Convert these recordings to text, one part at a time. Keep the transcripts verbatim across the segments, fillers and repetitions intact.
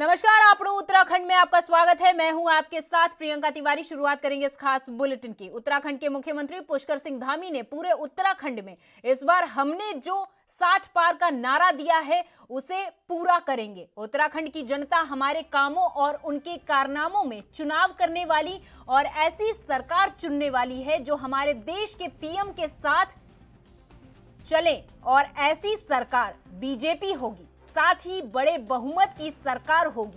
नमस्कार, आपको उत्तराखंड में आपका स्वागत है। मैं हूं आपके साथ प्रियंका तिवारी। शुरुआत करेंगे इस खास बुलेटिन की। उत्तराखंड के मुख्यमंत्री पुष्कर सिंह धामी ने पूरे उत्तराखंड में इस बार हमने जो साठ पार का नारा दिया है उसे पूरा करेंगे। उत्तराखंड की जनता हमारे कामों और उनके कारनामों में चुनाव करने वाली और ऐसी सरकार चुनने वाली है जो हमारे देश के पीएम के साथ चले, और ऐसी सरकार बीजेपी होगी, साथ ही बड़े बहुमत की सरकार होगी।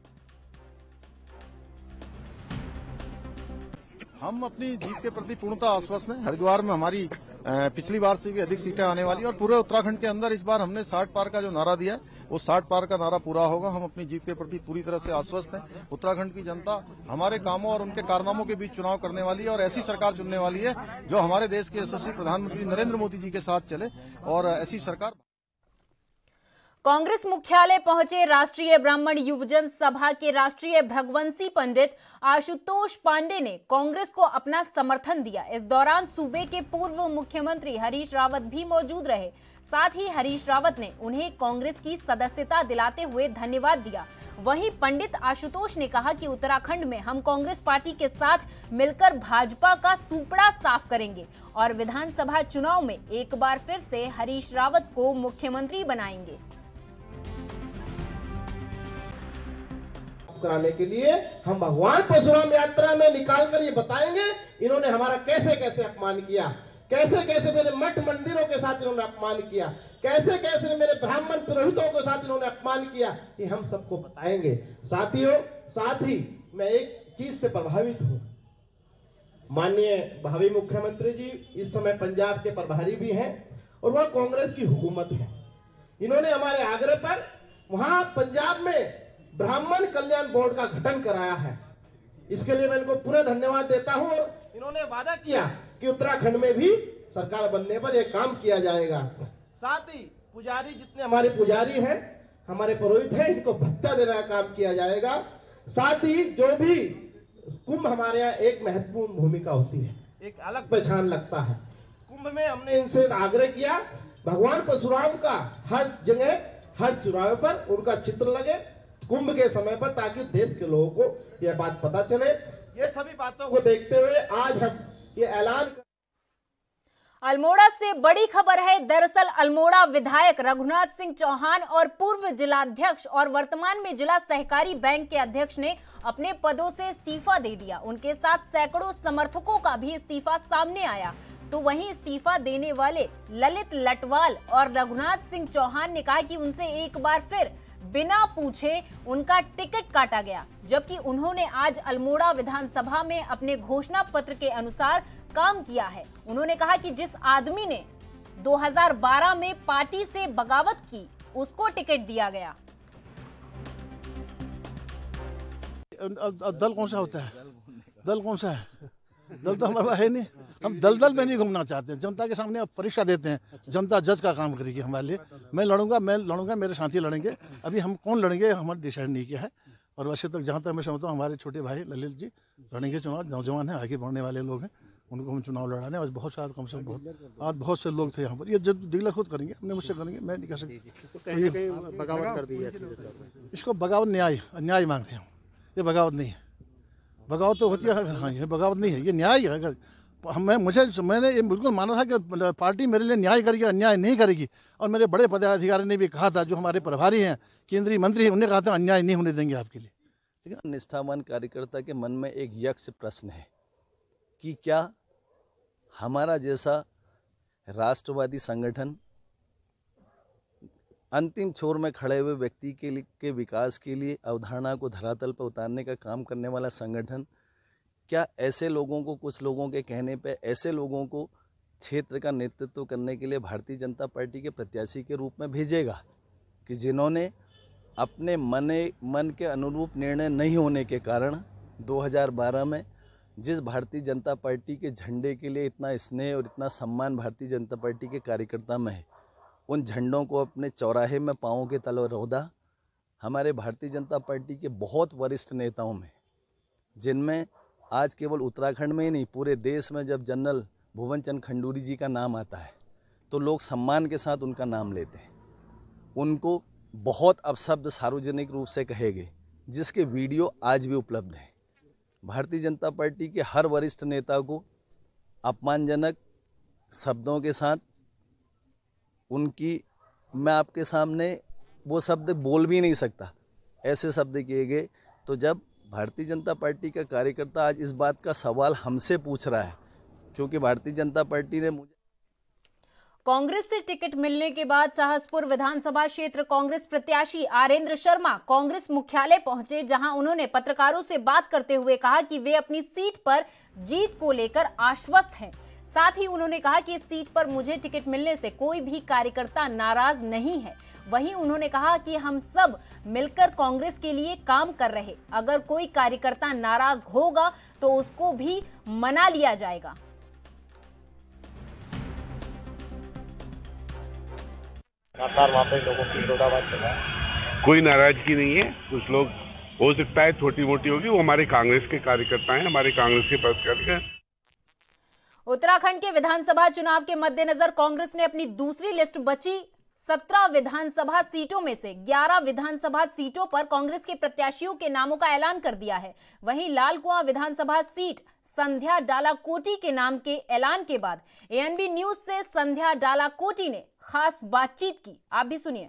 हम अपनी जीत के प्रति पूर्णतः आश्वस्त हैं। हरिद्वार में हमारी पिछली बार से भी अधिक सीटें आने वाली और पूरे उत्तराखंड के अंदर इस बार हमने साठ पार का जो नारा दिया है वो साठ पार का नारा पूरा होगा। हम अपनी जीत के प्रति पूरी तरह से आश्वस्त हैं। उत्तराखंड की जनता हमारे कामों और उनके कारनामों के बीच चुनाव करने वाली है और ऐसी सरकार चुनने वाली है जो हमारे देश के यशस्वी प्रधानमंत्री नरेंद्र मोदी जी के साथ चले, और ऐसी सरकार। कांग्रेस मुख्यालय पहुंचे राष्ट्रीय ब्राह्मण युवजन सभा के राष्ट्रीय भृगवंशी पंडित आशुतोष पांडे ने कांग्रेस को अपना समर्थन दिया। इस दौरान सूबे के पूर्व मुख्यमंत्री हरीश रावत भी मौजूद रहे। साथ ही हरीश रावत ने उन्हें कांग्रेस की सदस्यता दिलाते हुए धन्यवाद दिया। वहीं पंडित आशुतोष ने कहा कि उत्तराखंड में हम कांग्रेस पार्टी के साथ मिलकर भाजपा का सूपड़ा साफ करेंगे और विधानसभा चुनाव में एक बार फिर से हरीश रावत को मुख्यमंत्री बनाएंगे। कराने के लिए हम भगवान परशुराम यात्रा में निकाल कर ये बताएंगे इन्होंने हमारा कैसे कैसे अपमान किया, कैसे कैसे मेरे मठ मंदिरों के साथ इन्होंने अपमान किया, कैसे कैसे मेरे ब्राह्मण पुरोहितों के साथ इन्होंने अपमान किया, ये हम सबको बताएंगे। साथियों, साथ ही मैं एक चीज से प्रभावित हूं। माननीय भावी मुख्यमंत्री जी इस समय पंजाब के प्रभारी भी हैं और वहां कांग्रेस की हुकूमत है। इन्होंने हमारे आग्रह पर वहां पंजाब में ब्राह्मण कल्याण बोर्ड का गठन कराया है। इसके लिए मैं इनको पुनः धन्यवाद देता हूं और इन्होंने वादा किया कि उत्तराखंड में भी सरकार बनने पर यह काम किया जाएगा। साथ ही पुजारी, जितने हमारे पुजारी हैं, हमारे पुरोहित हैं, इनको भत्ता देने का काम किया जाएगा। साथ ही जो भी कुंभ हमारे यहाँ एक महत्वपूर्ण भूमिका होती है, एक अलग पहचान लगता है। कुंभ में हमने इनसे आग्रह किया भगवान परशुराम का हर जगह हर चुराहे पर उनका चित्र लगे कुंभ के समय पर, ताकि देश के लोगों को यह बात पता चले। ये सभी बातों को देखते हुए आज हम ये ऐलान कर... अल्मोड़ा से बड़ी खबर है। दरअसल अल्मोड़ा विधायक रघुनाथ सिंह चौहान और पूर्व जिलाध्यक्ष और वर्तमान में जिला सहकारी बैंक के अध्यक्ष ने अपने पदों से इस्तीफा दे दिया। उनके साथ सैकड़ों समर्थकों का भी इस्तीफा सामने आया। तो वहीं इस्तीफा देने वाले ललित लटवाल और रघुनाथ सिंह चौहान ने कहा कि उनसे एक बार फिर बिना पूछे उनका टिकट काटा गया, जबकि उन्होंने आज अल्मोड़ा विधानसभा में अपने घोषणा पत्र के अनुसार काम किया है। उन्होंने कहा कि जिस आदमी ने दो हज़ार बारह में पार्टी से बगावत की उसको टिकट दिया गया। दल कौन सा होता है? दल कौन सा है? दल तो हमारे पास है नहीं। हम दलदल में नहीं घूमना चाहते हैं। जनता के सामने अब परीक्षा देते हैं, जनता जज का काम करेगी हमारे लिए। मैं लड़ूंगा मैं लड़ूंगा मेरे साथी लड़ेंगे। अभी हम कौन लड़ेंगे हमारा डिसाइड नहीं किया है। और वैसे तक जहाँ तक मैं समझता हूँ हमारे छोटे भाई ललित जी लड़ेंगे चुनाव। नौजवान हैं, आगे बढ़ने वाले लोग हैं, उनको हम चुनाव लड़ाने। और बहुत सारे कम से कम बहुत आज बहुत से लोग थे यहाँ पर। ये जब डीलर खुद करेंगे, हमने मुझसे करेंगे, मैं नहीं कर सकता। बगावत कर दी है। इसको बगावत न्याय अन्याय मांगते हैं। ये बगावत नहीं है। बगावत तो होती है, हाँ ये बगावत नहीं है, ये न्याय है। अगर मैं मुझे मैंने ये बिल्कुल माना था कि पार्टी मेरे लिए न्याय करेगी, अन्याय नहीं करेगी। और मेरे बड़े पदाधिकारी ने भी कहा था, जो हमारे प्रभारी हैं, केंद्रीय मंत्री हैं, उन्होंने कहा था अन्याय नहीं होने देंगे आपके लिए। ठीक है। निष्ठावान कार्यकर्ता के मन में एक यक्ष प्रश्न है कि क्या हमारा जैसा राष्ट्रवादी संगठन, अंतिम छोर में खड़े हुए व्यक्ति के लिए के विकास के लिए अवधारणा को धरातल पर उतारने का काम करने वाला संगठन, क्या ऐसे लोगों को, कुछ लोगों के कहने पे ऐसे लोगों को क्षेत्र का नेतृत्व करने के लिए भारतीय जनता पार्टी के प्रत्याशी के रूप में भेजेगा कि जिन्होंने अपने मने मन के अनुरूप निर्णय नहीं होने के कारण दो हज़ार बारह में जिस भारतीय जनता पार्टी के झंडे के लिए इतना स्नेह और इतना सम्मान भारतीय जनता पार्टी के कार्यकर्ता में है, उन झंडों को अपने चौराहे में पाँवों के तले रौंदा हमारे भारतीय जनता पार्टी के बहुत वरिष्ठ नेताओं में, जिनमें आज केवल उत्तराखंड में ही नहीं पूरे देश में जब जनरल भुवन चंद खंडूरी जी का नाम आता है तो लोग सम्मान के साथ उनका नाम लेते हैं। उनको बहुत अपशब्द सार्वजनिक रूप से कहे गए, जिसके वीडियो आज भी उपलब्ध हैं। भारतीय जनता पार्टी के हर वरिष्ठ नेता को अपमानजनक शब्दों के साथ उनकी, मैं आपके सामने वो शब्द बोल भी नहीं सकता, ऐसे शब्द किए गए। तो जब भारतीय जनता पार्टी का कार्यकर्ता आज इस बात का सवाल हमसे पूछ रहा है, क्योंकि भारतीय जनता पार्टी ने मुझे कांग्रेस से टिकट मिलने के बाद साहसपुर विधानसभा क्षेत्र कांग्रेस प्रत्याशी आरेंद्र शर्मा कांग्रेस मुख्यालय पहुंचे, जहां उन्होंने पत्रकारों से बात करते हुए कहा कि वे अपनी सीट पर जीत को लेकर आश्वस्त हैं। साथ ही उन्होंने कहा कि इस सीट पर मुझे टिकट मिलने से कोई भी कार्यकर्ता नाराज नहीं है। वहीं उन्होंने कहा कि हम सब मिलकर कांग्रेस के लिए काम कर रहे, अगर कोई कार्यकर्ता नाराज होगा तो उसको भी मना लिया जाएगा। वहाँ पे लोगों की विरोधाभास चला है। कोई नाराजगी नहीं है। कुछ लोग हो सकता है छोटी मोटी होगी, वो हमारे कांग्रेस के कार्यकर्ता हैं, हमारे कांग्रेस के पदाधिकारी हैं। उत्तराखंड के विधानसभा चुनाव के मद्देनजर कांग्रेस ने अपनी दूसरी लिस्ट बची सत्रह विधानसभा सीटों में से ग्यारह विधानसभा सीटों पर कांग्रेस के प्रत्याशियों के नामों का ऐलान कर दिया है। वहीं लालकुआं विधानसभा सीट संध्या डालाकोटी के नाम के ऐलान के बाद एएनबी न्यूज से संध्या डालाकोटी ने खास बातचीत की, आप भी सुनिए।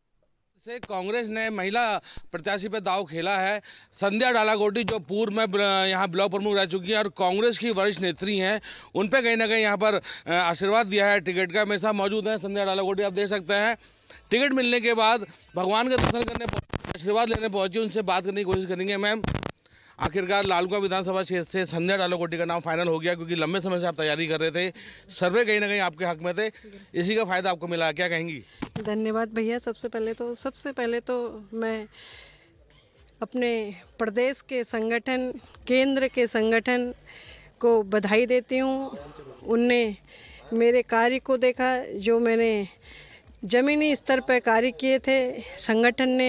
से कांग्रेस ने महिला प्रत्याशी पर दाव खेला है। संध्या डालाकोटी जो पूर्व में यहाँ ब्लॉक प्रमुख रह चुकी हैं और कांग्रेस की वरिष्ठ नेत्री हैं, उन पे कहीं ना कहीं यहाँ पर आशीर्वाद दिया है टिकट का। मेरे साथ मौजूद हैं संध्या डालाकोटी, आप देख सकते हैं टिकट मिलने के बाद भगवान का दर्शन करने, आशीर्वाद लेने पहुंची, उनसे बात करने की कोशिश करेंगे। मैम, आखिरकार लालकुआं विधानसभा क्षेत्र से संध्या डालाकोटी का नाम फाइनल हो गया, क्योंकि लंबे समय से आप तैयारी कर रहे थे, सर्वे कहीं ना कहीं आपके हक में थे, इसी का फायदा आपको मिला, क्या कहेंगी? धन्यवाद भैया। सबसे पहले तो सबसे पहले तो मैं अपने प्रदेश के संगठन, केंद्र के संगठन को बधाई देती हूँ। उनने मेरे कार्य को देखा, जो मैंने ज़मीनी स्तर पर कार्य किए थे, संगठन ने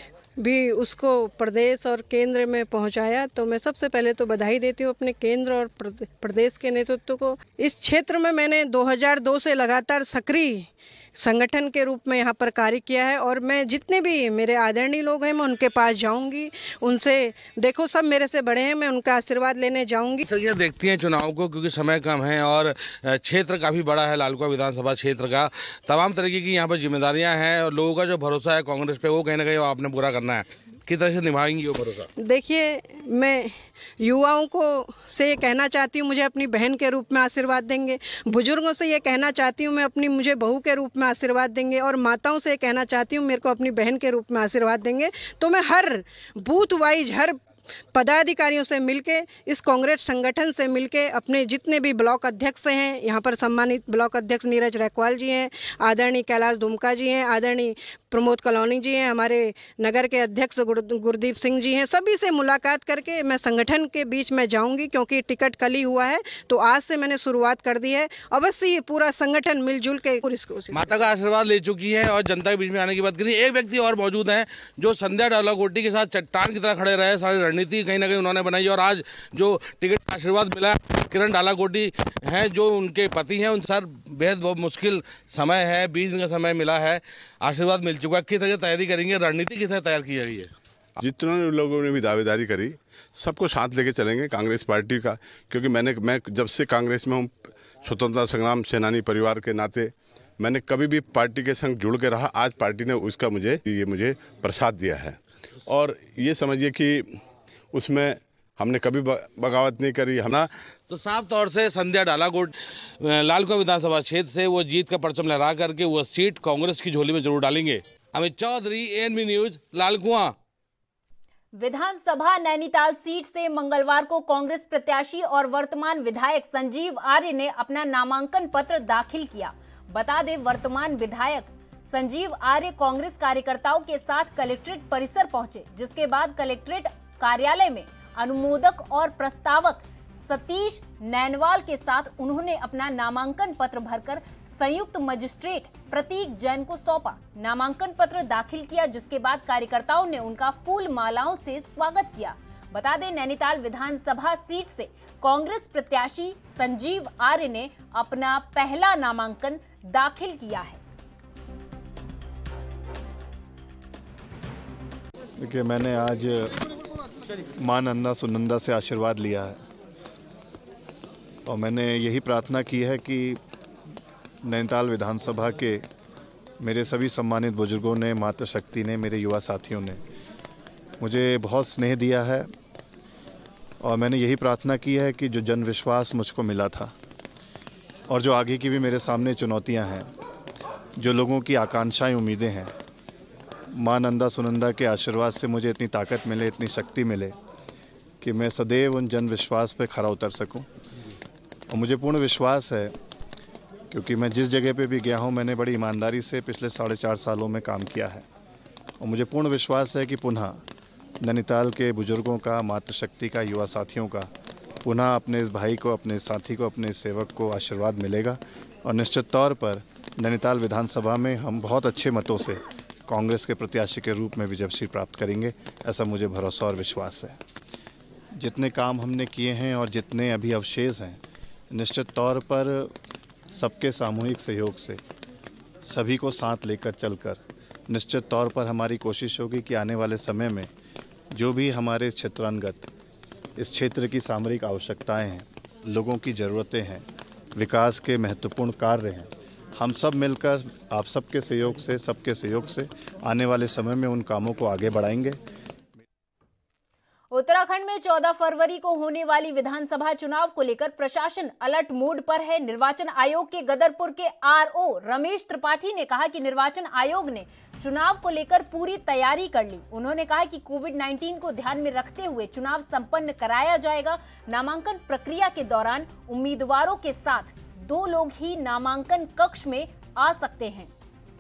भी उसको प्रदेश और केंद्र में पहुंचाया। तो मैं सबसे पहले तो बधाई देती हूँ अपने केंद्र और प्रदेश के नेतृत्व को। इस क्षेत्र में मैंने दो हज़ार दो से लगातार सक्रिय संगठन के रूप में यहाँ पर कार्य किया है, और मैं जितने भी मेरे आदरणीय लोग हैं मैं उनके पास जाऊंगी, उनसे देखो सब मेरे से बड़े हैं, मैं उनका आशीर्वाद लेने जाऊंगी। ये देखती हैं चुनाव को, क्योंकि समय कम है और क्षेत्र काफ़ी बड़ा है लालकुआं विधानसभा क्षेत्र का, तमाम तरीके की यहाँ पर जिम्मेदारियाँ हैं और लोगों का जो भरोसा है कांग्रेस पे, वो कहीं ना कहीं आपने पूरा करना है। किस तरह से निभाएंगी वो भरोसा? देखिए, मैं युवाओं को से ये कहना चाहती हूँ मुझे अपनी बहन के रूप में आशीर्वाद देंगे, बुजुर्गों से ये कहना चाहती हूँ मैं अपनी मुझे बहू के रूप में आशीर्वाद देंगे, और माताओं से ये कहना चाहती हूँ मेरे को अपनी बहन के रूप में आशीर्वाद देंगे। तो मैं हर बूथ वाइज, हर पदाधिकारियों से मिलके, इस कांग्रेस संगठन से मिलके, अपने जितने भी ब्लॉक अध्यक्ष हैं, यहाँ पर सम्मानित ब्लॉक अध्यक्ष नीरज रैकवाल जी हैं, आदरणीय कैलाश दुमका जी हैं, आदरणीय प्रमोद कलौनी जी हैं, हमारे नगर के अध्यक्ष गुरदीप सिंह जी हैं, सभी से मुलाकात करके मैं संगठन के बीच में जाऊंगी, क्योंकि टिकट कल ही हुआ है, तो आज से मैंने शुरुआत कर दी है। अवश्य ये पूरा संगठन मिलजुल के इसको, माता का आशीर्वाद ले चुकी है और जनता के बीच में आने की बात करी। एक व्यक्ति और मौजूद हैं जो संध्या डालाकोटी के साथ चट्टान की तरह खड़े रहे, सारी रणनीति कहीं ना कहीं उन्होंने बनाई, और आज जो टिकट का आशीर्वाद मिला, किरण डालाकोटी हैं जो उनके पति हैं, उन सर बेहद बहुत मुश्किल समय है, बीस दिन का समय मिला है, आशीर्वाद मिल चुका है। किस तरह तैयारी करेंगे, रणनीति किस तरह तैयार की जा रही है? जितने लोगों ने भी दावेदारी करी, सबको साथ लेके चलेंगे कांग्रेस पार्टी का, क्योंकि मैंने मैं जब से कांग्रेस में हूँ, स्वतंत्रता संग्राम सेनानी परिवार के नाते मैंने कभी भी पार्टी के संग जुड़ के रहा। आज पार्टी ने उसका मुझे ये मुझे प्रसाद दिया है, और ये समझिए कि उसमें हमने कभी बगावत नहीं करी है ना। तो साफ तौर से संध्या डालाकोटी लालकुआं विधानसभा क्षेत्र से वो जीत का परचम लहरा करके वो सीट कांग्रेस की झोली में जरूर डालेंगे। Amit Chaudhary, ANB news, Lalkuan. विधानसभा नैनीताल सीट से मंगलवार को कांग्रेस प्रत्याशी और वर्तमान विधायक संजीव आर्य ने अपना नामांकन पत्र दाखिल किया। बता दें, वर्तमान विधायक संजीव आर्य कांग्रेस कार्यकर्ताओं के साथ कलेक्ट्रेट परिसर पहुंचे, जिसके बाद कलेक्ट्रेट कार्यालय में अनुमोदक और प्रस्तावक सतीश नैनवाल के साथ उन्होंने अपना नामांकन पत्र भरकर संयुक्त मजिस्ट्रेट प्रतीक जैन को सौंपा। नामांकन पत्र दाखिल किया, जिसके बाद कार्यकर्ताओं ने उनका फूल मालाओं से स्वागत किया। बता दें, नैनीताल विधानसभा सीट से कांग्रेस प्रत्याशी संजीव आर्य ने अपना पहला नामांकन दाखिल किया है। देखिए, मैंने आज मां नंदा सुनंदा से आशीर्वाद लिया है और मैंने यही प्रार्थना की है कि नैनीताल विधानसभा के मेरे सभी सम्मानित बुजुर्गों ने, मातृशक्ति ने, मेरे युवा साथियों ने मुझे बहुत स्नेह दिया है और मैंने यही प्रार्थना की है कि जो जन विश्वास मुझको मिला था और जो आगे की भी मेरे सामने चुनौतियां हैं, जो लोगों की आकांक्षाएं, उम्मीदें हैं, मां नंदा सुनंदा के आशीर्वाद से मुझे इतनी ताकत मिले, इतनी शक्ति मिले कि मैं सदैव उन जन विश्वास पर खरा उतर सकूं। और मुझे पूर्ण विश्वास है, क्योंकि मैं जिस जगह पे भी गया हूं, मैंने बड़ी ईमानदारी से पिछले साढ़े चार सालों में काम किया है और मुझे पूर्ण विश्वास है कि पुनः नैनीताल के बुजुर्गों का, मातृशक्ति का, युवा साथियों का पुनः अपने इस भाई को, अपने साथी को, अपने सेवक को आशीर्वाद मिलेगा और निश्चित तौर पर नैनीताल विधानसभा में हम बहुत अच्छे मतों से कांग्रेस के प्रत्याशी के रूप में विजयश्री प्राप्त करेंगे, ऐसा मुझे भरोसा और विश्वास है। जितने काम हमने किए हैं और जितने अभी अवशेष हैं, निश्चित तौर पर सबके सामूहिक सहयोग से, सभी को साथ लेकर चलकर निश्चित तौर पर हमारी कोशिश होगी कि आने वाले समय में जो भी हमारे क्षेत्रांगत इस क्षेत्र की सामरिक आवश्यकताएं हैं, लोगों की ज़रूरतें हैं, विकास के महत्वपूर्ण कार्य हैं, हम सब मिलकर आप सबके सहयोग से, सबके सहयोग से आने वाले समय में उन कामों को आगे बढ़ाएंगे। उत्तराखंड में चौदह फरवरी को होने वाली विधानसभा चुनाव को लेकर प्रशासन अलर्ट मोड पर है। निर्वाचन आयोग के गदरपुर के आरओ रमेश त्रिपाठी ने कहा कि निर्वाचन आयोग ने चुनाव को लेकर पूरी तैयारी कर ली। उन्होंने कहा कि कोविड उन्नीस को ध्यान में रखते हुए चुनाव संपन्न कराया जाएगा। नामांकन प्रक्रिया के दौरान उम्मीदवारों के साथ दो लोग ही नामांकन कक्ष में आ सकते हैं।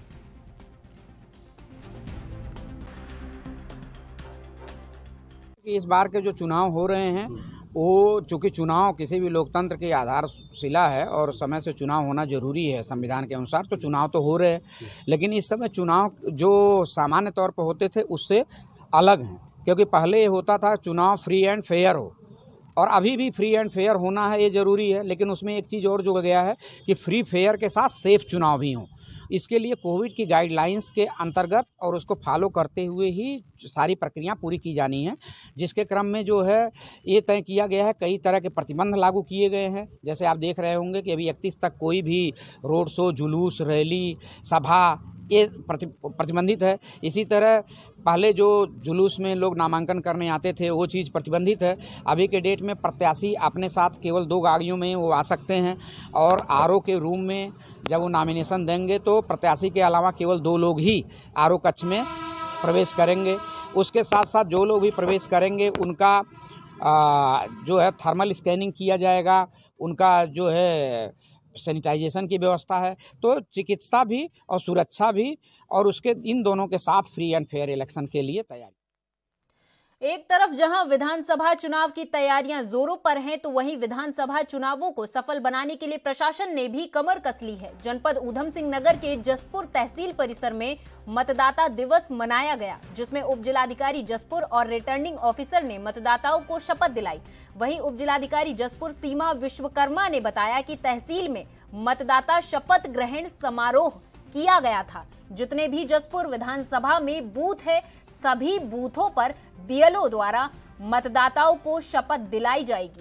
इस बार के जो चुनाव हो रहे हैं वो, चूँकि चुनाव किसी भी लोकतंत्र की आधारशिला है और समय से चुनाव होना जरूरी है संविधान के अनुसार, तो चुनाव तो हो रहे हैं, लेकिन इस समय चुनाव जो सामान्य तौर पर होते थे उससे अलग हैं, क्योंकि पहले ये होता था चुनाव फ्री एंड फेयर हो, और अभी भी फ्री एंड फेयर होना है, ये ज़रूरी है, लेकिन उसमें एक चीज़ और जुड़ गया है कि फ्री फेयर के साथ सेफ चुनाव भी हों। इसके लिए कोविड की गाइडलाइंस के अंतर्गत और उसको फॉलो करते हुए ही सारी प्रक्रिया पूरी की जानी है, जिसके क्रम में जो है ये तय किया गया है, कई तरह के प्रतिबंध लागू किए गए हैं। जैसे आप देख रहे होंगे कि अभी इकतीस तक कोई भी रोड शो, जुलूस, रैली, सभा ये प्रति प्रतिबंधित है। इसी तरह पहले जो जुलूस में लोग नामांकन करने आते थे वो चीज़ प्रतिबंधित है। अभी के डेट में प्रत्याशी अपने साथ केवल दो गाड़ियों में वो आ सकते हैं, और आरओ के रूम में जब वो नॉमिनेशन देंगे तो प्रत्याशी के अलावा केवल दो लोग ही आरओ कक्ष में प्रवेश करेंगे। उसके साथ साथ जो लोग भी प्रवेश करेंगे उनका आ, जो है थर्मल स्कैनिंग किया जाएगा, उनका जो है सैनिटाइजेशन की व्यवस्था है। तो चिकित्सा भी और सुरक्षा भी, और उसके इन दोनों के साथ फ्री एंड फेयर इलेक्शन के लिए तैयारी। एक तरफ जहां विधानसभा चुनाव की तैयारियां जोरों पर हैं, तो वहीं विधानसभा चुनावों को सफल बनाने के लिए प्रशासन ने भी कमर कस ली है। जनपद ऊधम सिंह नगर के जसपुर तहसील परिसर में मतदाता दिवस मनाया गया, जिसमें उप जिलाधिकारी जसपुर और रिटर्निंग ऑफिसर ने मतदाताओं को शपथ दिलाई। वहीं उप जिलाधिकारी जसपुर सीमा विश्वकर्मा ने बताया कि तहसील में मतदाता शपथ ग्रहण समारोह किया गया था। जितने भी जसपुर विधानसभा में बूथ है, सभी बूथों पर बीएलओ द्वारा मतदाताओं को शपथ दिलाई जाएगी।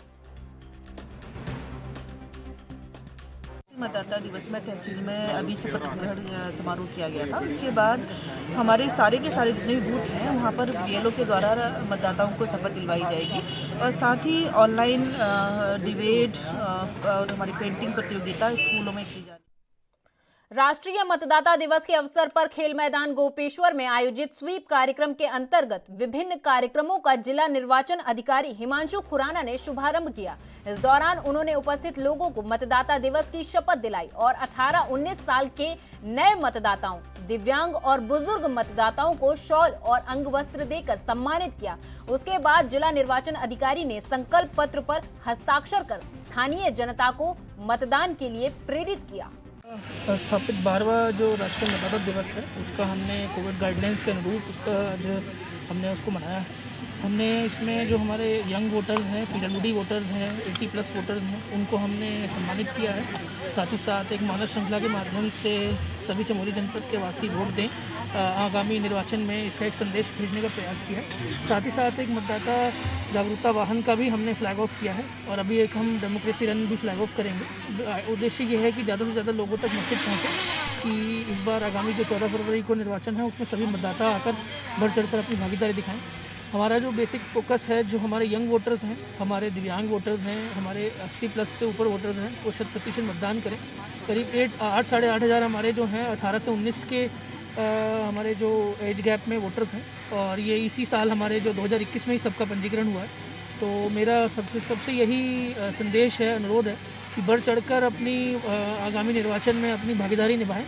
मतदाता दिवस में तहसील में अभी शपथ ग्रहण समारोह किया गया था। उसके बाद हमारे सारे के सारे जितने भी बूथ हैं वहाँ पर बीएलओ के द्वारा मतदाताओं को शपथ दिलवाई जाएगी, और साथ ही ऑनलाइन डिबेट और हमारी पेंटिंग प्रतियोगिता स्कूलों में की जाएगी। राष्ट्रीय मतदाता दिवस के अवसर पर खेल मैदान गोपेश्वर में आयोजित स्वीप कार्यक्रम के अंतर्गत विभिन्न कार्यक्रमों का जिला निर्वाचन अधिकारी हिमांशु खुराना ने शुभारंभ किया। इस दौरान उन्होंने उपस्थित लोगों को मतदाता दिवस की शपथ दिलाई और अठारह उन्नीस साल के नए मतदाताओं, दिव्यांग और बुजुर्ग मतदाताओं को शॉल और अंगवस्त्र देकर सम्मानित किया। उसके बाद जिला निर्वाचन अधिकारी ने संकल्प पत्र पर हस्ताक्षर कर स्थानीय जनता को मतदान के लिए प्रेरित किया। स्थापित बारहवां जो राष्ट्रीय मतदाता दिवस है उसका हमने कोविड गाइडलाइंस के अनुरूप उसका जो हमने उसको मनाया है। हमने इसमें जो हमारे यंग वोटर्स हैं, पीडब्ल्यूडी वोटर्स हैं, अस्सी प्लस वोटर्स हैं, उनको हमने सम्मानित किया है। साथ ही साथ एक मानस श्रृंखला के माध्यम से सभी चमोली जनपद के वासी वोट दें, आगामी निर्वाचन में इसका एक संदेश भेजने का प्रयास किया है। साथ ही साथ एक मतदाता जागरूकता वाहन का भी हमने फ्लैग ऑफ किया है और अभी एक हम डेमोक्रेसी रन भी फ्लैग ऑफ करेंगे। उद्देश्य ये है कि ज़्यादा से ज़्यादा लोगों तक मैसेज पहुँचे कि इस बार आगामी जो चौदह फरवरी को निर्वाचन है उसमें सभी मतदाता आकर बढ़ चढ़ कर अपनी भागीदारी दिखाएं। हमारा जो बेसिक फोकस है, जो हमारे यंग वोटर्स हैं, हमारे दिव्यांग वोटर्स हैं, हमारे अस्सी प्लस से ऊपर वोटर्स हैं, वो शत प्रतिशत मतदान करें। करीब एट आठ साढ़े आठ हज़ार हमारे जो हैं अठारह से उन्नीस के आ, हमारे जो एज गैप में वोटर्स हैं और ये इसी साल हमारे जो दो हज़ार इक्कीस में ही सबका पंजीकरण हुआ है। तो मेरा सबसे सबसे यही संदेश है, अनुरोध है कि बढ़ चढ़कर अपनी आगामी निर्वाचन में अपनी भागीदारी निभाएं।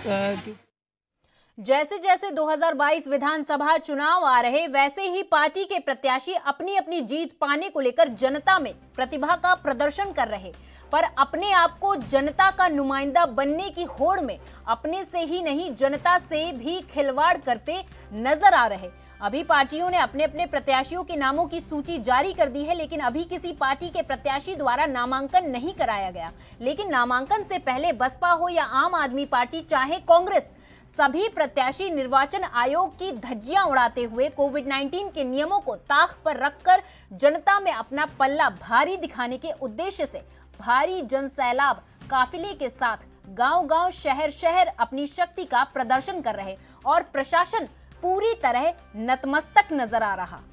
जैसे जैसे दो हज़ार बाईस विधानसभा चुनाव आ रहे, वैसे ही पार्टी के प्रत्याशी अपनी अपनी जीत पाने को लेकर जनता में प्रतिभा का प्रदर्शन कर रहे, पर अपने आप को जनता का नुमाइंदा बनने की होड़ में अपने से ही नहीं जनता से भी खिलवाड़ करते नजर आ रहे। अभी पार्टियों ने अपने अपने प्रत्याशियों के नामों की सूची जारी कर दी है, लेकिन अभी किसी पार्टी के प्रत्याशी द्वारा नामांकन नहीं कराया गया। लेकिन नामांकन से पहले बसपा हो या आम आदमी पार्टी चाहे कांग्रेस, सभी प्रत्याशी निर्वाचन आयोग की धज्जियां उड़ाते हुए कोविड उन्नीस के नियमों को ताक पर रखकर जनता में अपना पल्ला भारी दिखाने के उद्देश्य से भारी जनसैलाब काफिले के साथ गांव-गांव, शहर-शहर अपनी शक्ति का प्रदर्शन कर रहे और प्रशासन पूरी तरह नतमस्तक नजर आ रहा।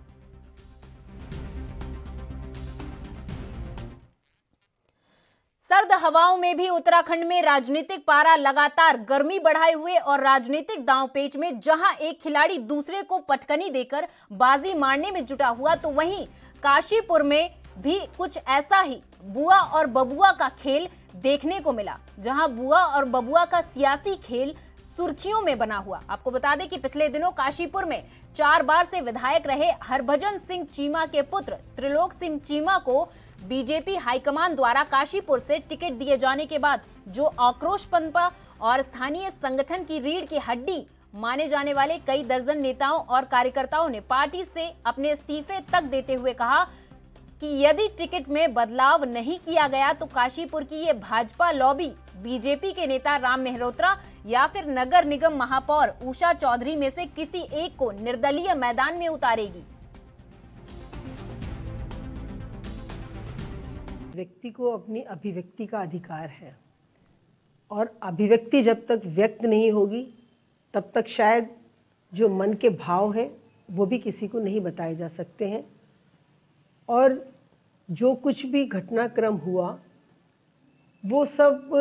सर्द हवाओं में भी उत्तराखंड में राजनीतिक पारा लगातार गर्मी बढ़ाए हुए और राजनीतिक दांवपेच में जहां एक खिलाड़ी दूसरे को पटकनी देकर बाजी मारने में जुटा हुआ, तो वहीं काशीपुर में भी कुछ ऐसा ही बुआ और बबुआ का खेल देखने को मिला, जहां बुआ और बबुआ का सियासी खेल सुर्खियों में बना हुआ। आपको बता दें कि पिछले दिनों काशीपुर में चार बार से विधायक रहे हरभजन सिंह चीमा के पुत्र त्रिलोक सिंह चीमा को बीजेपी हाईकमान द्वारा काशीपुर से टिकट दिए जाने के बाद जो आक्रोश पनपा और स्थानीय संगठन की रीढ़ की हड्डी माने जाने वाले कई दर्जन नेताओं और कार्यकर्ताओं ने पार्टी से अपने इस्तीफे तक देते हुए कहा कि यदि टिकट में बदलाव नहीं किया गया तो काशीपुर की ये भाजपा लॉबी बीजेपी के नेता राम मेहरोत्रा या फिर नगर निगम महापौर उषा चौधरी में से किसी एक को निर्दलीय मैदान में उतारेगी। व्यक्ति को अपनी अभिव्यक्ति का अधिकार है और अभिव्यक्ति जब तक व्यक्त नहीं होगी तब तक शायद जो मन के भाव है वो भी किसी को नहीं बताए जा सकते हैं। और जो कुछ भी घटनाक्रम हुआ वो सब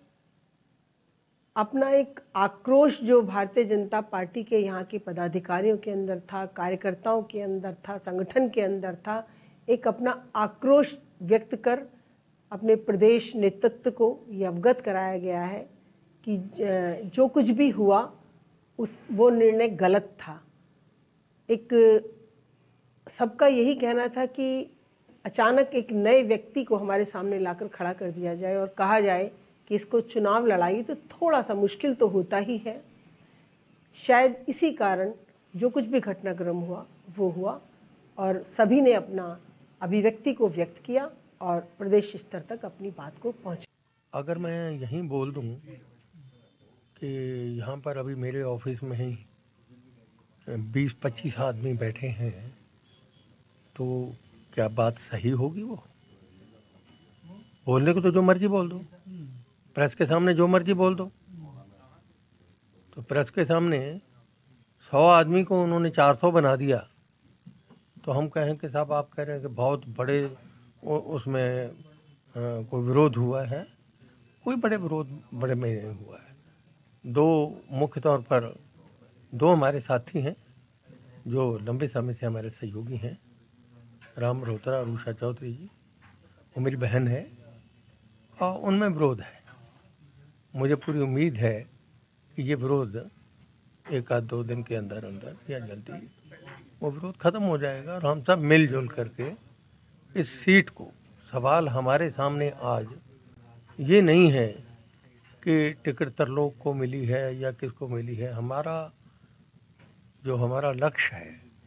अपना एक आक्रोश जो भारतीय जनता पार्टी के यहाँ के पदाधिकारियों के अंदर था, कार्यकर्ताओं के अंदर था, संगठन के अंदर था, एक अपना आक्रोश व्यक्त कर अपने प्रदेश नेतृत्व को ये अवगत कराया गया है कि जो कुछ भी हुआ उस वो निर्णय गलत था। एक सबका यही कहना था कि अचानक एक नए व्यक्ति को हमारे सामने लाकर खड़ा कर दिया जाए और कहा जाए कि इसको चुनाव लड़ाई, तो थोड़ा सा मुश्किल तो होता ही है। शायद इसी कारण जो कुछ भी घटनाक्रम हुआ वो हुआ और सभी ने अपना अभिव्यक्ति को व्यक्त किया और प्रदेश स्तर तक अपनी बात को पहुंचा। अगर मैं यहीं बोल दूं कि यहाँ पर अभी मेरे ऑफिस में ही बीस पच्चीस आदमी बैठे हैं तो क्या बात सही होगी? वो बोलने को तो जो मर्जी बोल दो, प्रेस के सामने जो मर्जी बोल दो। तो प्रेस के सामने सौ आदमी को उन्होंने चार सौ बना दिया तो हम कहें कि साहब आप कह रहे हैं कि बहुत बड़े उसमें कोई विरोध हुआ है। कोई बड़े विरोध बड़े में नहीं हुआ है। दो मुख्य तौर पर दो हमारे साथी हैं जो लंबे समय से हमारे सहयोगी हैं, राम मेहरोत्रा और उषा चौधरी जी, वो मेरी बहन है और उनमें विरोध है। मुझे पूरी उम्मीद है कि ये विरोध एक आध दो दिन के अंदर अंदर या जल्दी वो विरोध खत्म हो जाएगा और हम सब मिलजुल करके इस सीट को, सवाल हमारे सामने आज ये नहीं है कि टिकट त्रिलोक को मिली है या किसको मिली है। हमारा जो हमारा लक्ष्य है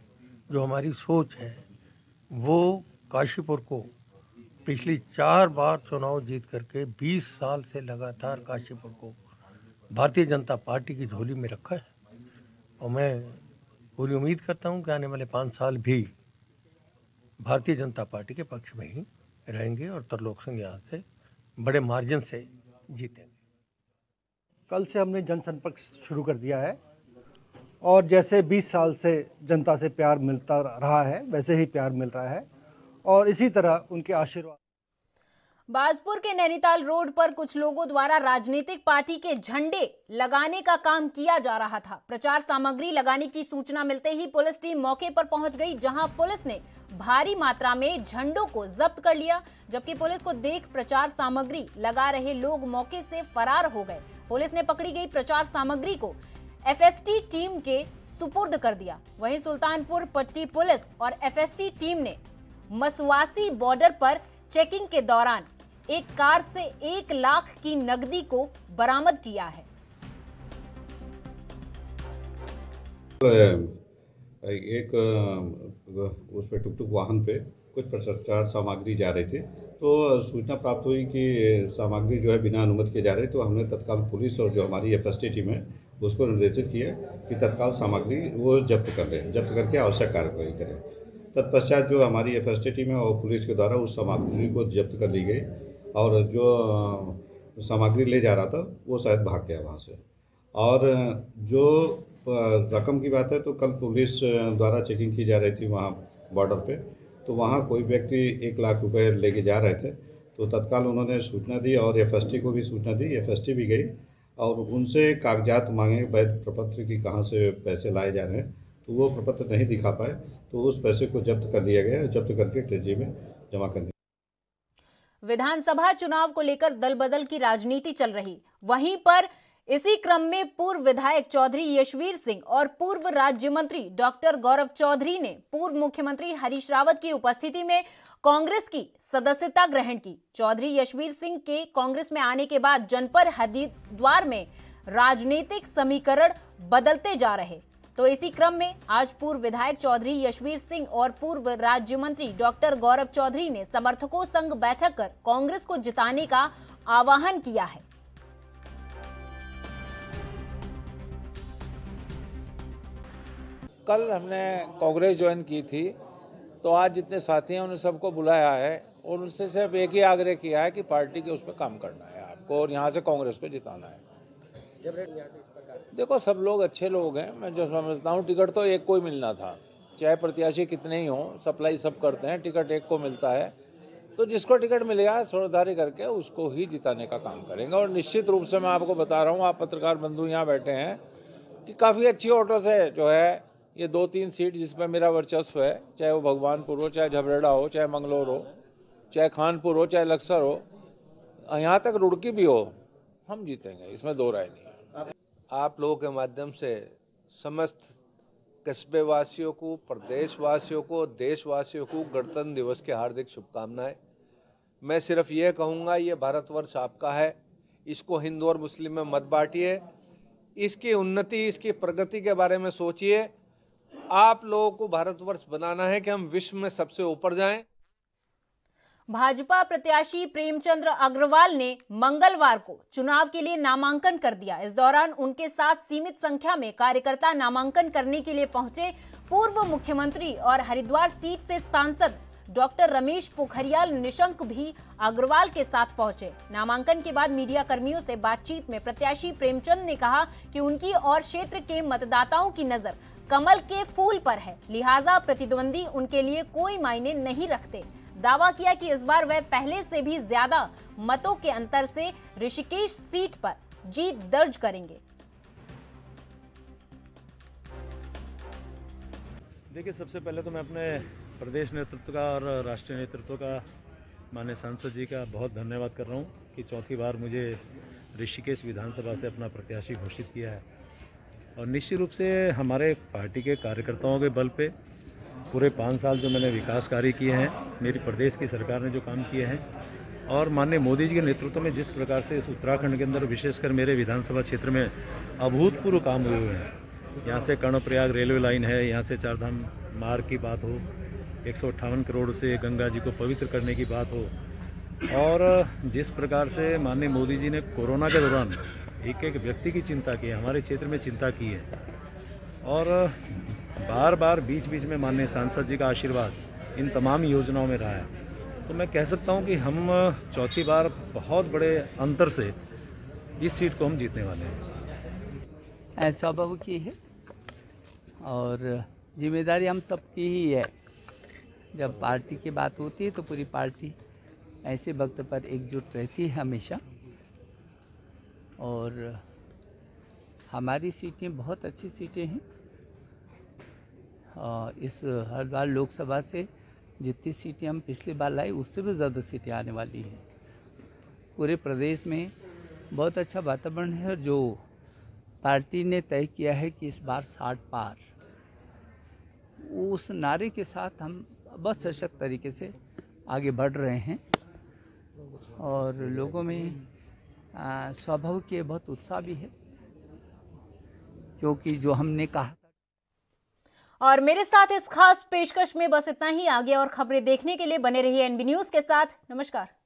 जो हमारी सोच है वो काशीपुर को पिछली चार बार चुनाव जीत करके बीस साल से लगातार काशीपुर को भारतीय जनता पार्टी की झोली में रखा है और मैं पूरी उम्मीद करता हूं कि आने वाले पाँच साल भी भारतीय जनता पार्टी के पक्ष में ही रहेंगे और तरलोक सिंह यहाँ से बड़े मार्जिन से जीतेंगे। कल से हमने जनसंपर्क शुरू कर दिया है और जैसे बीस साल से जनता से प्यार मिलता रहा है वैसे ही प्यार मिल रहा है और इसी तरह उनके आशीर्वाद। बाजपुर के नैनीताल रोड पर कुछ लोगों द्वारा राजनीतिक पार्टी के झंडे लगाने का काम किया जा रहा था। प्रचार सामग्री लगाने की सूचना मिलते ही पुलिस टीम मौके पर पहुंच गई, जहां पुलिस ने भारी मात्रा में झंडों को जब्त कर लिया, जबकि पुलिस को देख प्रचार सामग्री लगा रहे लोग मौके से फरार हो गए। पुलिस ने पकड़ी गई प्रचार सामग्री को एफएसटी टीम के सुपुर्द कर दिया। वहीं सुल्तानपुर पट्टी पुलिस और एफएसटी टीम ने मसवासी बॉर्डर पर चेकिंग के दौरान एक कार से एक लाख की नकदी को बरामद किया है। एक उस पे टुक टुक वाहन पे कुछ प्रचार सामग्री जा रही थी, तो सूचना प्राप्त हुई कि सामग्री जो है बिना अनुमति के जा रही, तो हमने तत्काल पुलिस और जो हमारी एफएसटी टीम है उसको निर्देशित किया कि तत्काल सामग्री वो जब्त कर लें, जब्त करके आवश्यक कार्रवाई करें। तत्पश्चात जो हमारी एफएसटी टीम है और पुलिस के द्वारा उस सामग्री को जब्त कर ली गई और जो सामग्री ले जा रहा था वो शायद भाग गया वहाँ से। और जो रकम की बात है तो कल पुलिस द्वारा चेकिंग की जा रही थी वहाँ बॉर्डर पे, तो वहाँ कोई व्यक्ति एक लाख रुपए लेके जा रहे थे, तो तत्काल उन्होंने सूचना दी और एफएसटी को भी सूचना दी। एफएसटी भी गई और उनसे कागजात मांगे, वैध प्रपत्र की कहाँ से पैसे लाए जा रहे हैं, तो वो प्रपत्र नहीं दिखा पाए, तो उस पैसे को जब्त कर लिया गया, जब्त करके ट्रेजरी में जमा कर दिया। विधानसभा चुनाव को लेकर दल बदल की राजनीति चल रही, वहीं पर इसी क्रम में पूर्व विधायक चौधरी यशवीर सिंह और पूर्व राज्य मंत्री डॉक्टर गौरव चौधरी ने पूर्व मुख्यमंत्री हरीश रावत की उपस्थिति में कांग्रेस की सदस्यता ग्रहण की। चौधरी यशवीर सिंह के कांग्रेस में आने के बाद जनपद हरिद्वार में राजनीतिक समीकरण बदलते जा रहे, तो इसी क्रम में आज पूर्व विधायक चौधरी यशवीर सिंह और पूर्व राज्य मंत्री डॉक्टर गौरव चौधरी ने समर्थकों संग बैठक कर कांग्रेस को जिताने का आह्वान किया है। कल हमने कांग्रेस ज्वाइन की थी, तो आज जितने साथी हैं उन्हें सबको बुलाया है और उनसे सिर्फ एक ही आग्रह किया है कि पार्टी के उस पर काम करना है आपको और यहाँ से कांग्रेस को जिताना है। देखो सब लोग अच्छे लोग हैं, मैं जो समझता हूँ टिकट तो एक को ही मिलना था, चाहे प्रत्याशी कितने ही हों, सप्लाई सब करते हैं, टिकट एक को मिलता है, तो जिसको टिकट मिलेगा समझदारी करके उसको ही जिताने का काम करेंगे। और निश्चित रूप से मैं आपको बता रहा हूँ, आप पत्रकार बंधु यहाँ बैठे हैं, कि काफ़ी अच्छी ऑटो से जो है ये दो तीन सीट जिसमें मेरा वर्चस्व है, चाहे वो भगवानपुर हो, चाहे झबरेड़ा हो, चाहे मंगलोर हो, चाहे खानपुर हो, चाहे लक्सर हो, यहाँ तक रुड़की भी हो, हम जीतेंगे, इसमें दो राय नहीं है। आप लोगों के माध्यम से समस्त कस्बे वासियों को, प्रदेशवासियों को, देशवासियों को गणतंत्र दिवस की हार्दिक शुभकामनाएं। मैं सिर्फ ये कहूँगा, ये भारतवर्ष आपका है, इसको हिंदू और मुस्लिम में मत बांटिए, इसकी उन्नति, इसकी प्रगति के बारे में सोचिए। आप लोगों को भारतवर्ष बनाना है कि हम विश्व में सबसे ऊपर जाएं। भाजपा प्रत्याशी प्रेमचंद्र अग्रवाल ने मंगलवार को चुनाव के लिए नामांकन कर दिया। इस दौरान उनके साथ सीमित संख्या में कार्यकर्ता नामांकन करने के लिए पहुंचे। पूर्व मुख्यमंत्री और हरिद्वार सीट से सांसद डॉक्टर रमेश पोखरियाल निशंक भी अग्रवाल के साथ पहुंचे। नामांकन के बाद मीडिया कर्मियों से बातचीत में प्रत्याशी प्रेमचंद ने कहा कि उनकी और क्षेत्र के मतदाताओं की नजर कमल के फूल पर है, लिहाजा प्रतिद्वंदी उनके लिए कोई मायने नहीं रखते। दावा किया कि इस बार वह पहले से भी ज्यादा मतों के अंतर से ऋषिकेश सीट पर जीत दर्ज करेंगे। देखिए, सबसे पहले तो मैं अपने प्रदेश नेतृत्व का और राष्ट्रीय नेतृत्व का, माननीय सांसद जी का बहुत धन्यवाद कर रहा हूँ कि चौथी बार मुझे ऋषिकेश विधानसभा से अपना प्रत्याशी घोषित किया है। और निश्चित रूप से हमारे पार्टी के कार्यकर्ताओं के बल पे पूरे पाँच साल जो मैंने विकास कार्य किए हैं, मेरी प्रदेश की सरकार ने जो काम किए हैं, और माननीय मोदी जी के नेतृत्व में जिस प्रकार से इस उत्तराखंड के अंदर विशेषकर मेरे विधानसभा क्षेत्र में अभूतपूर्व काम हुए हुए हैं। यहाँ से कर्णप्रयाग रेलवे लाइन है, यहाँ से चारधाम मार्ग की बात हो, एक सौ अट्ठावन करोड़ से गंगा जी को पवित्र करने की बात हो, और जिस प्रकार से माननीय मोदी जी ने कोरोना के दौरान एक एक व्यक्ति की चिंता की है, हमारे क्षेत्र में चिंता की है, और बार बार बीच बीच में माननीय सांसद जी का आशीर्वाद इन तमाम योजनाओं में रहा है, तो मैं कह सकता हूं कि हम चौथी बार बहुत बड़े अंतर से इस सीट को हम जीतने वाले हैं। स्वभाव की है और जिम्मेदारी हम सबकी ही है। जब पार्टी की बात होती है तो पूरी पार्टी ऐसे वक्त पर एकजुट रहती है हमेशा, और हमारी सीटें बहुत अच्छी सीटें हैं। इस हरिद्वार लोकसभा से जितनी सीटें हम पिछली बार लाए उससे भी ज़्यादा सीटें आने वाली हैं। पूरे प्रदेश में बहुत अच्छा वातावरण है, और जो पार्टी ने तय किया है कि इस बार साठ पार, उस नारे के साथ हम बहुत सशक्त तरीके से आगे बढ़ रहे हैं, और लोगों में स्वभाव के बहुत उत्साह भी है, क्योंकि जो हमने कहा। और मेरे साथ इस खास पेशकश में बस इतना ही। आगे और खबरें देखने के लिए बने रहिए एनबी न्यूज़ के साथ। नमस्कार।